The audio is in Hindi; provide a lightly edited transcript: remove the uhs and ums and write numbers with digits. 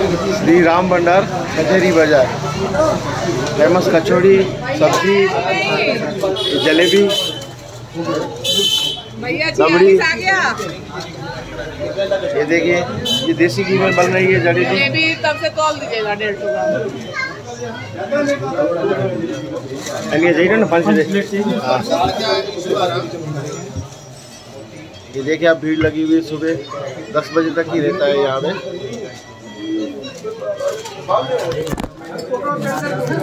श्री राम भंडार कचहरी बाजार, फेमस कचौड़ी, सब्जी, जलेबी, रबड़ी। ये देखिए, ये देसी घी में बन रही है जलेबी। ये भी तब से तोल दीजिएगा 150 ग्राम। ये चाहिए ना 5 प्लेट। ये देखिए आप, भीड़ लगी हुई है, सुबह 10 बजे तक ही रहता है यहाँ पे।